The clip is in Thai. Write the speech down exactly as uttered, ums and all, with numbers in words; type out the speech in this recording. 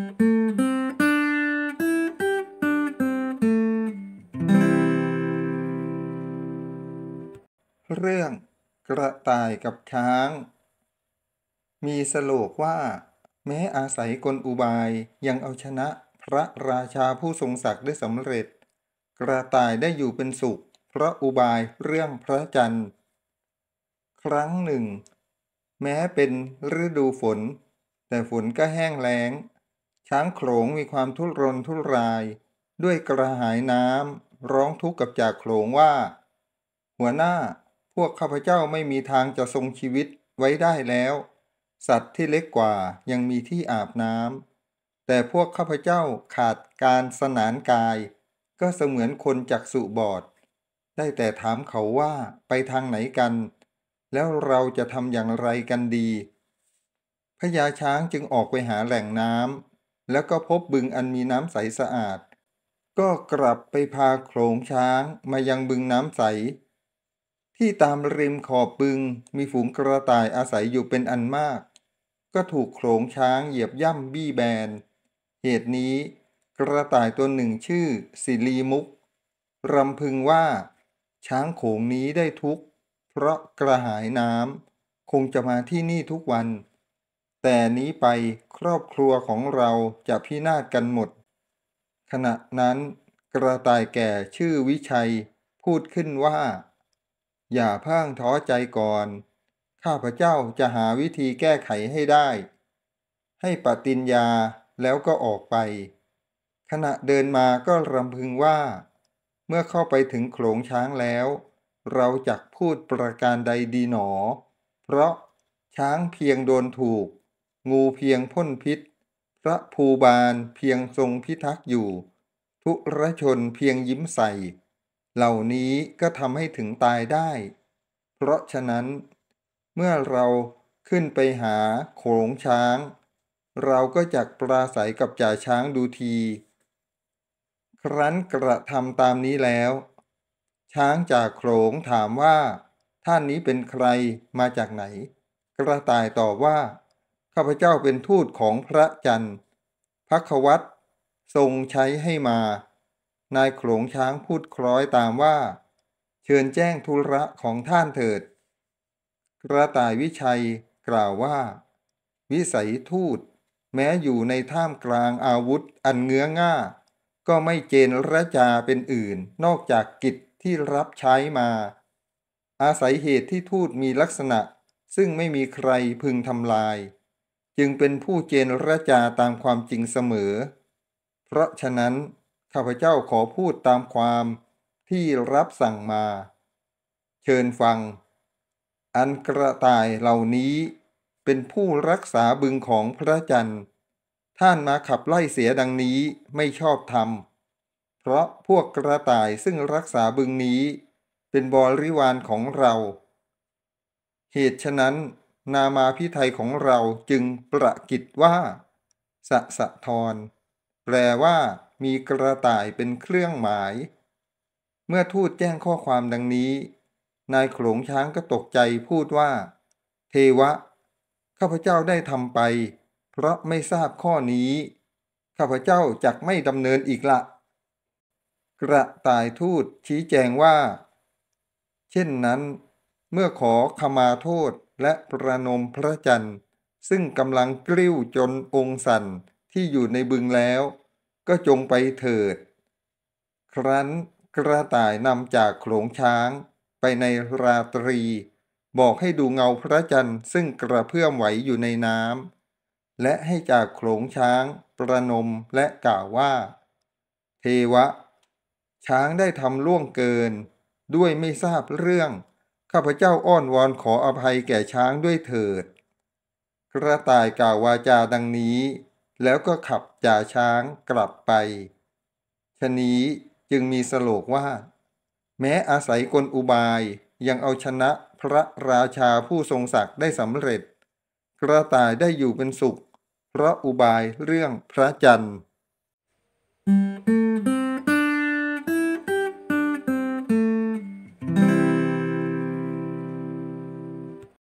เรื่องกระต่ายกับช้าง มีสโลกว่าแม้อาศัยกลอุบายยังเอาชนะพระราชาผู้ทรงศักดิ์ได้สำเร็จ กระต่ายได้อยู่เป็นสุขเพราะอุบายเรื่องพระจันทร์ ครั้งหนึ่ง แม้เป็นฤดูฝน แต่ฝนก็แห้งแล้ง ช้างโขลงมีความทุรนทุราย ด้วยกระหายน้ำร้องทุกข์กับจ่าโขลงว่า หัวหน้าพวกข้าพเจ้าไม่มีทางจะทรงชีวิตไว้ได้แล้ว สัตว์ที่เล็กกว่ายังมีที่อาบน้ำแต่พวกข้าพเจ้าขาดการสนานกาย ก็เสมือนคนจักษุบอด ได้แต่ถามเขาว่าไปทางไหนกัน แล้วเราจะทำอย่างไรกันดีพญาช้างจึงออกไปหาแหล่งน้ำแล้วก็พบบึงอันมีน้ำใสสะอาด ก็กลับไปพาโขลงช้างมายังบึงน้ำใส ที่ตามริมขอบบึงมีฝูงกระต่ายอาศัยอยู่เป็นอันมาก ก็ถูกโขลงช้างเหยียบย่ำบี้แบน เหตุนี้กระต่ายตัวหนึ่งชื่อสิลีมุกรำพึงว่า ช้างโขลงนี้ได้ทุกข์เพราะกระหายน้ำคงจะมาที่นี่ทุกวัน แต่นี้ไปครอบครัวของเราจะพินาศกันหมด ขณะนั้นกระต่ายแก่ชื่อวิชัยพูดขึ้นว่า อย่าเพิ่งท้อใจก่อน ข้าพเจ้าจะหาวิธีแก้ไขให้ได้ ให้ปฏิญญาแล้วก็ออกไป ขณะเดินมาก็รำพึงว่า เมื่อเข้าไปถึงโขลงช้างแล้ว เราจักพูดประการใดดีหนอ เพราะช้างเพียงโดนถูก งูเพียงพ่นพิษ พระภูบาลเพียงทรงพิทักษ์อยู่ ทุรชนเพียงยิ้มใส่ เหล่านี้ก็ทำให้ถึงตายได้ เพราะฉะนั้น เมื่อเราขึ้นไปหาโขลงช้าง เราก็จักปราศัยกับจ่าช้างดูที ครั้นกระทำตามนี้แล้ว ช้างจ่าโขลงถามว่า ท่านนี้เป็นใครมาจากไหน กระต่ายตอบว่า ข้าพเจ้าเป็นทูตของพระจันทร์พระควัตรทรงใช้ให้มา นายโขลงช้างพูดคล้อยตามว่า เชิญแจ้งธุระของท่านเถิด กระต่ายวิชัยกล่าวว่า วิสัยทูตแม้อยู่ในท่ามกลางอาวุธอันเงื้อง่า ก็ไม่เจนระจาเป็นอื่นนอกจากกิจที่รับใช้มา อาศัยเหตุที่ทูตมีลักษณะซึ่งไม่มีใครพึงทำลาย จึงเป็นผู้เจนระจาตามความจริงเสมอ เพราะฉะนั้นข้าพเจ้าขอพูดตามความที่รับสั่งมา เชิญฟัง อันกระต่ายเหล่านี้เป็นผู้รักษาบึงของพระจันทร์ ท่านมาขับไล่เสียดังนี้ไม่ชอบธรรม เพราะพวกกระต่ายซึ่งรักษาบึงนี้เป็นบริวารของเรา เหตุฉะนั้นนามาพิไทยของเราจึงประกิตว่าสะสะทร แปลว่ามีกระต่ายเป็นเครื่องหมาย เมื่อทูตแจ้งข้อความดังนี้ นายโขลงช้างก็ตกใจพูดว่า เทวะข้าพเจ้าได้ทำไปเพราะไม่ทราบข้อนี้ข้าพเจ้าจักไม่ดำเนินอีกละกระต่ายทูตชี้แจงว่า เช่นนั้นเมื่อขอขมาโทษและประนมพระจันทร์ซึ่งกำลังกลิ้วจนองค์สั่นที่อยู่ในบึงแล้วก็จงไปเถิด ครั้นกระต่ายนำจากโขลงช้างไปในราตรี บอกให้ดูเงาพระจันทร์ซึ่งกระเพื่อมไหวอยู่ในน้ำและให้จากโขลงช้างประนมและกล่าวว่า เทวะช้างได้ทำล่วงเกินด้วยไม่ทราบเรื่องข้าพเจ้าอ้อนวอนขออภัยแก่ช้างด้วยเถิด กระต่ายกล่าววาจาดังนี้แล้วก็ขับจ่าช้างกลับไปชะนี้จึงมีสโลกว่า แม้อาศัยกลอุบายยังเอาชนะพระราชาผู้ทรงศักดิ์ได้สำเร็จ กระต่ายได้อยู่เป็นสุขเพราะอุบายเรื่องพระจันทร์